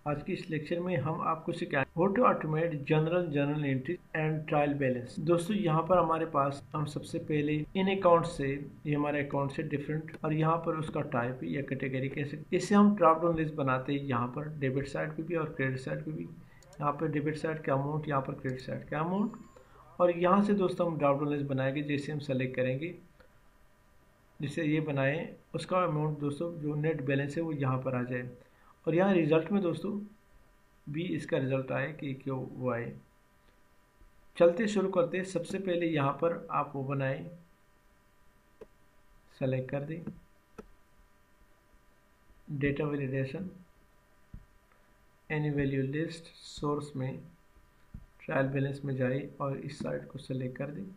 आज की इस लेक्चर में हम आपको सिखाएंगे how to automate journal entry and trial balance. दोस्तों यहाँ पर हमारे पास हम सबसे पहले इन अकाउंट से, ये हमारे अकाउंट से डिफरेंट और यहाँ पर उसका टाइप या कैटेगरी कैसे, इससे हम ड्रॉप डाउन लिस्ट बनाते हैं। यहाँ पर डेबिट साइड पे भी और क्रेडिट साइड पे भी। यहाँ पर डेबिट साइड का अमाउंट, यहाँ पर क्रेडिट साइड का अमाउंट, और यहाँ से दोस्तों हम ड्रॉप डाउन लिस्ट बनाएंगे। जैसे हम सेलेक्ट करेंगे, जिससे ये बनाएं, उसका अमाउंट दोस्तों जो नेट बैलेंस है वो यहाँ पर आ जाए। और यहाँ रिजल्ट में दोस्तों भी इसका रिजल्ट आए कि क्यों वो आए। चलते शुरू करते। सबसे पहले यहाँ पर आप वो बनाएं, सेलेक्ट कर दें data validation, any value list, source में ट्रायल बैलेंस में जाए और इस साइड को सेलेक्ट कर दें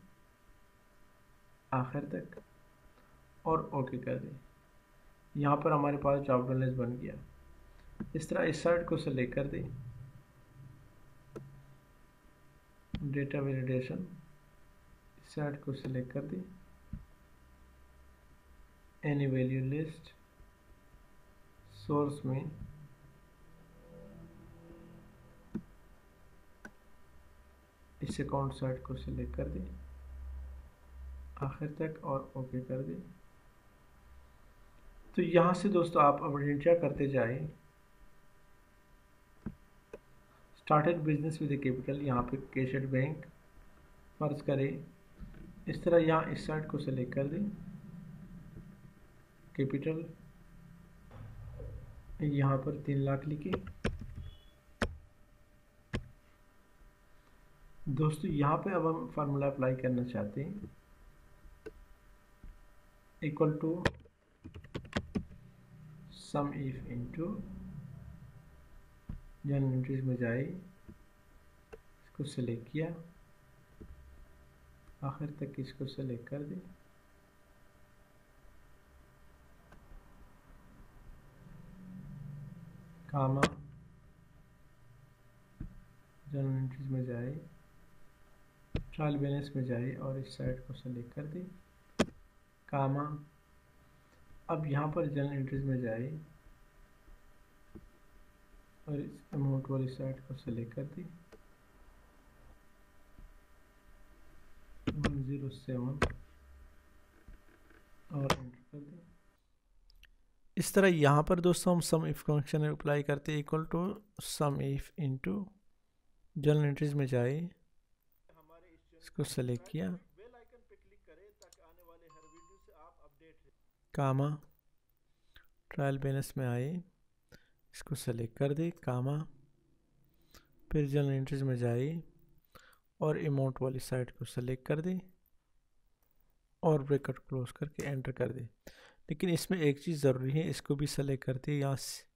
आखिर तक और ओके कर दें। यहाँ पर हमारे पास ड्रॉप डाउन लिस्ट बन गया। इस तरह इस साइड को सेलेक्ट कर दें, डेटा वैलिडेशन, इस साइड को सेलेक्ट कर दें, एनी वैल्यू लिस्ट, सोर्स में इस अकाउंट साइड को सिलेक्ट कर दें आखिर तक और ओके कर दें। तो यहाँ से दोस्तों आप अब एंटर करते जाएं। Started business with a capital, यहाँ पे कैशड बैंक फर्ज करें। इस तरह यहाँ इस साइड को सिलेक्ट कर दें, कैपिटल यहाँ पर 3 लाख लिखे। दोस्तों यहाँ पे अब हम फार्मूला अप्लाई करना चाहते हैं, equal to sum if into general entries में जाए, इसको सेलेक्ट किया आखिर तक, इसको सेलेक्ट कर दें, कामा जनरल एंट्रीज में जाए, ट्रायल बैलेंस में जाए और इस साइड को सेलेक्ट कर दें, कामा। अब यहाँ पर जनरल एंट्रीज में जाए और इस अमाउंट वाली साइड को सेलेक्ट कर दें, 107 और एंटर कर दें। इस तरह यहाँ पर दोस्तों हम सम इफ फंक्शन अप्लाई करते हैं, equal to sum if into general entries में जाए, इसको सेलेक्ट किया, कामा, ट्रायल बैलेंस में आए, इसको सेलेक्ट कर दे, कामा, फिर जनरल एंट्रीज में जाए और अमाउंट वाली साइड को सेलेक्ट कर दे और ब्रैकेट क्लोज करके एंटर कर दे। लेकिन इसमें एक चीज़ ज़रूरी है, इसको भी सेलेक्ट करते, यहाँ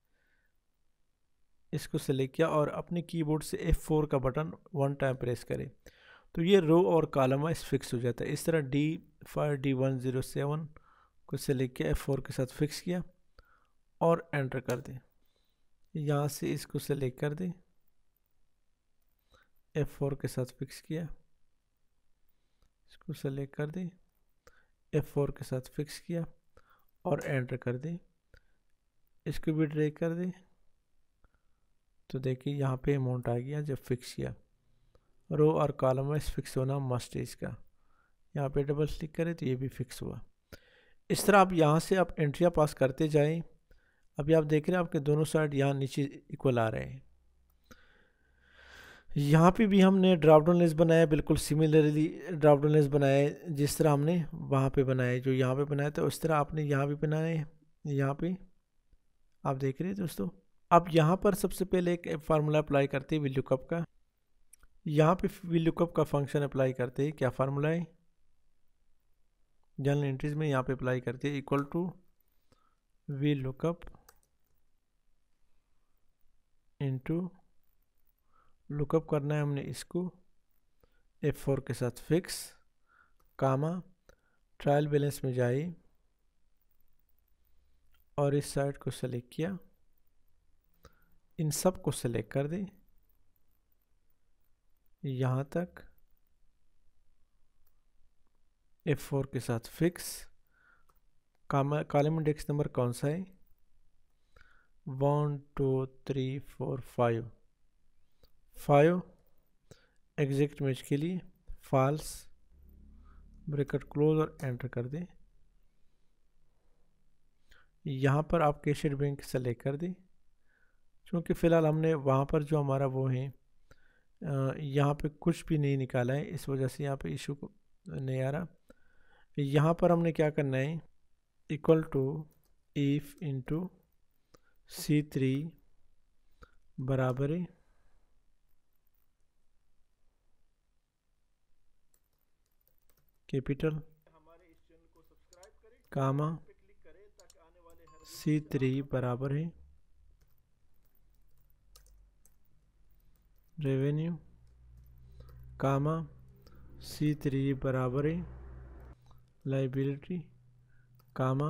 इसको सेलेक्ट किया और अपने कीबोर्ड से F4 का बटन 1 टाइम प्रेस करें तो ये रो और कॉलम वाइज फिक्स हो जाता है। इस तरह D5 D107 को सेलेक्ट किया, F4 के साथ फिक्स किया और एंटर कर दें। यहाँ से इसको सेलेक्ट कर दें, F4 के साथ फिक्स किया, इसको सेलेक्ट कर दें, F4 के साथ फिक्स किया और एंटर कर दें। इसको भी ड्रैग कर दें तो देखिए यहाँ पे अमाउंट आ गया जब फिक्स किया। रो और कॉलम वाइज फिक्स होना मस्ट है इसका। यहाँ पे डबल क्लिक करें तो ये भी फिक्स हुआ। इस तरह आप यहाँ से आप एंट्रियाँ पास करते जाएं। अभी आप देख रहे हैं आपके दोनों साइड यहाँ नीचे इक्वल आ रहे हैं। यहाँ पे भी हमने ड्रॉप डाउन लिस्ट बनाया, बिल्कुल सिमिलरली ड्रॉप डाउन लिस्ट बनाया जिस तरह हमने वहाँ पे बनाया, जो यहाँ पे बनाया था उस तरह आपने यहाँ भी बनाया। यहाँ पे आप देख रहे हैं दोस्तों। अब यहाँ पर सबसे पहले एक फार्मूला अप्लाई करते हैं VLOOKUP का। यहाँ पे VLOOKUP का फंक्शन अप्लाई करते हैं। क्या फार्मूला है? जनरल एंट्रीज में यहाँ पे अप्लाई करते हैं, equal to VLOOKUP into lookup करना है हमने इसको F4 के साथ फिक्स, कामा, ट्रायल बैलेंस में जाए और इस साइड को सेलेक्ट किया, इन सब को सेलेक्ट कर दें यहाँ तक, F4 के साथ फिक्स, कॉलम इंडेक्स नंबर कौन सा है 1 2 3 4 5 एग्जैक्ट मैच के लिए फॉल्स, ब्रैकेट क्लोज और एंटर कर दें। यहाँ पर आप कैशियर बैंक सेलेक्ट कर दें, क्योंकि फ़िलहाल हमने वहाँ पर जो हमारा वो है यहाँ पे कुछ भी नहीं निकाला है, इस वजह से यहाँ पे इशू नहीं आ रहा। यहाँ पर हमने क्या करना है, equal to if into C3 बराबर है कैपिटल कामा C3 बराबर है रेवेन्यू कामा C3 बराबर है liability comma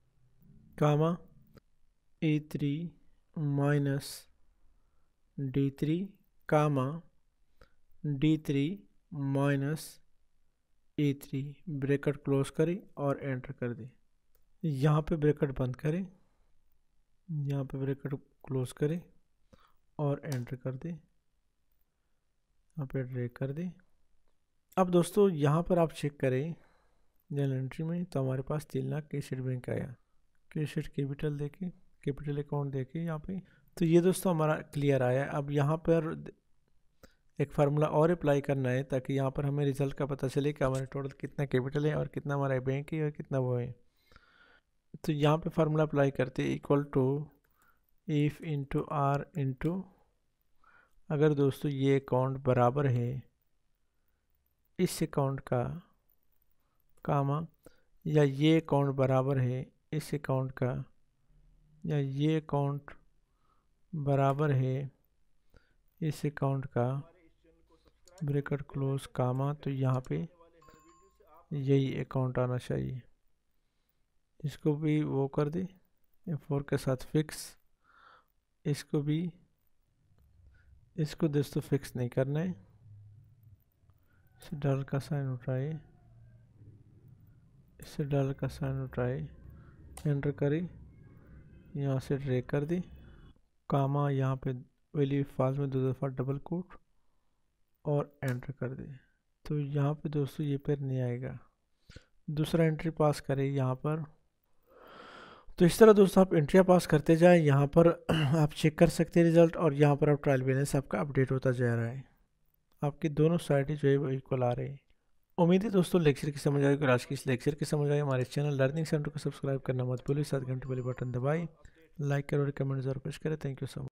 A3 minus D3 comma D3 minus A3 bracket close करें और एंटर कर दें। यहाँ पे ब्रैकेट बंद करें, यहाँ पे ब्रैकेट क्लोज करें और एंटर कर दें, यहाँ पे ड्रैग कर दें। अब दोस्तों यहाँ पर आप चेक करें जनरल एंट्री में, तो हमारे पास 3 लाख कैशियर बैंक आया, कैशियर कैपिटल देके, कैपिटल अकाउंट देके यहाँ पे। तो ये दोस्तों हमारा क्लियर आया। अब यहाँ पर एक फार्मूला और अप्लाई करना है ताकि यहाँ पर हमें रिजल्ट का पता चले कि हमारे टोटल कितना कैपिटल है और कितना हमारा बैंक है और कितना वो है। तो यहाँ पे फार्मूला अप्लाई करते equal to if into or into, अगर दोस्तों ये अकाउंट बराबर है इस अकाउंट का कामा, या ये अकाउंट बराबर है इस अकाउंट का, या ये अकाउंट बराबर है इस अकाउंट का, ब्रैकेट क्लोज कामा, तो यहाँ पे यही अकाउंट आना चाहिए। इसको भी वो कर दे F4 के साथ फिक्स, इसको भी, इसको दोस्तों फिक्स नहीं करना है, इसे डॉलर का साइन उठाए, इससे डॉलर का साइन उठाए, एंटर करें, यहाँ से ड्रैग कर दी कामा, यहाँ पे वैल्यू फाल्स में 2 दफ़ा डबल कोट और एंटर कर दे। तो यहाँ पे दोस्तों ये पेर नहीं आएगा। दूसरा एंट्री पास करें यहाँ पर। तो इस तरह दोस्तों आप एंट्रियाँ पास करते जाएं, यहाँ पर आप चेक कर सकते हैं रिजल्ट, और यहाँ पर आप ट्रायल बैलेंस आपका अपडेट होता जा रहा है, आपकी दोनों साइडें जो है वो इक्वल आ रही है। उम्मीद है दोस्तों लेक्चर की समझ आएगी, आज की इस लेक्चर की समझ आई। हमारे चैनल लर्निंग सेंटर को सब्सक्राइब करना मत भूलिए, साथ घंटे वाले बटन दबाएं, लाइक करें और कमेंट जरूर पेश करें। Thank you so much.